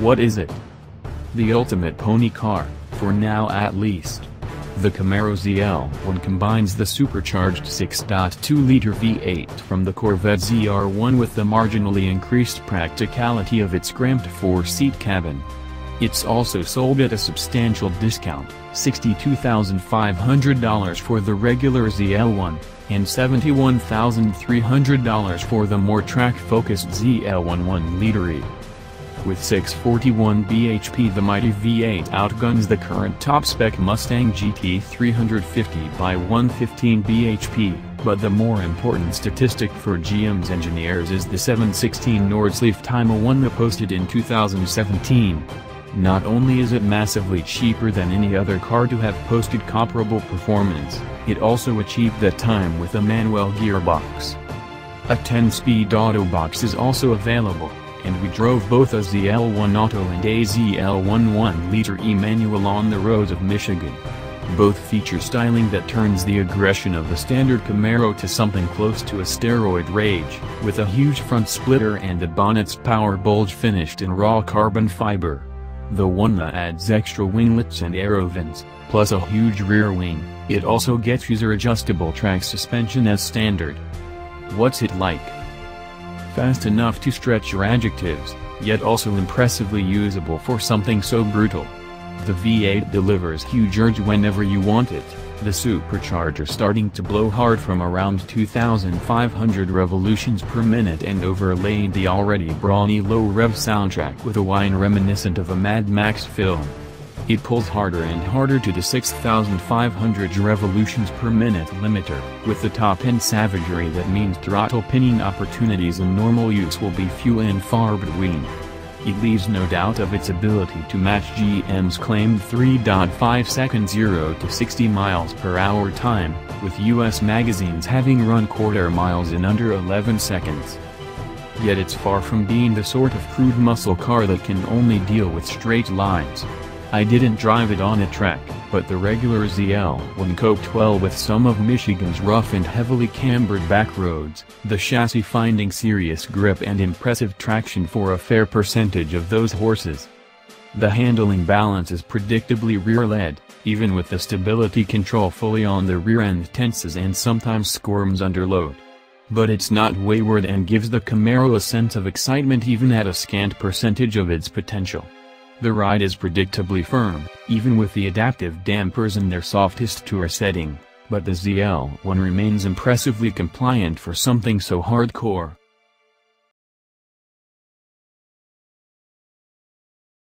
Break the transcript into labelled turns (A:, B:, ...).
A: What is it? The ultimate pony car, for now at least. The Camaro ZL1 combines the supercharged 6.2-liter V8 from the Corvette ZR1 with the marginally increased practicality of its cramped 4-seat cabin. It's also sold at a substantial discount, $62,500 for the regular ZL1, and $71,300 for the more track-focused ZL1 1-liter. With 641 bhp, the mighty V8 outguns the current top-spec Mustang GT 350 by 115 bhp, but the more important statistic for GM's engineers is the 7/16 Nordschleife time posted in 2017. Not only is it massively cheaper than any other car to have posted comparable performance, it also achieved that time with a manual gearbox. A 10-speed autobox is also available, and we drove both a ZL1 Auto and a ZL1 1-liter e-manual on the roads of Michigan. Both feature styling that turns the aggression of the standard Camaro to something close to a steroid rage, with a huge front splitter and the bonnet's power bulge finished in raw carbon fiber. The one that adds extra winglets and aerovanes, plus a huge rear wing. It also gets user-adjustable track suspension as standard. What's it like? Fast enough to stretch your adjectives, yet also impressively usable for something so brutal. The V8 delivers huge urge whenever you want it, the supercharger starting to blow hard from around 2,500 revolutions per minute and overlaying the already brawny low-rev soundtrack with a whine reminiscent of a Mad Max film. It pulls harder and harder to the 6,500 revolutions per minute limiter, with the top-end savagery that means throttle pinning opportunities in normal use will be few and far between. It leaves no doubt of its ability to match GM's claimed 3.5-second 0 to 60 miles per hour time, with US magazines having run quarter miles in under 11 seconds. Yet it's far from being the sort of crude muscle car that can only deal with straight lines. I didn't drive it on a track, but the regular ZL1 coped well with some of Michigan's rough and heavily cambered back roads, the chassis finding serious grip and impressive traction for a fair percentage of those horses. The handling balance is predictably rear-led, even with the stability control fully on the rear end tenses and sometimes squirms under load. But it's not wayward and gives the Camaro a sense of excitement even at a scant percentage of its potential. The ride is predictably firm, even with the adaptive dampers in their softest tour setting, but the ZL1 remains impressively compliant for something so hardcore.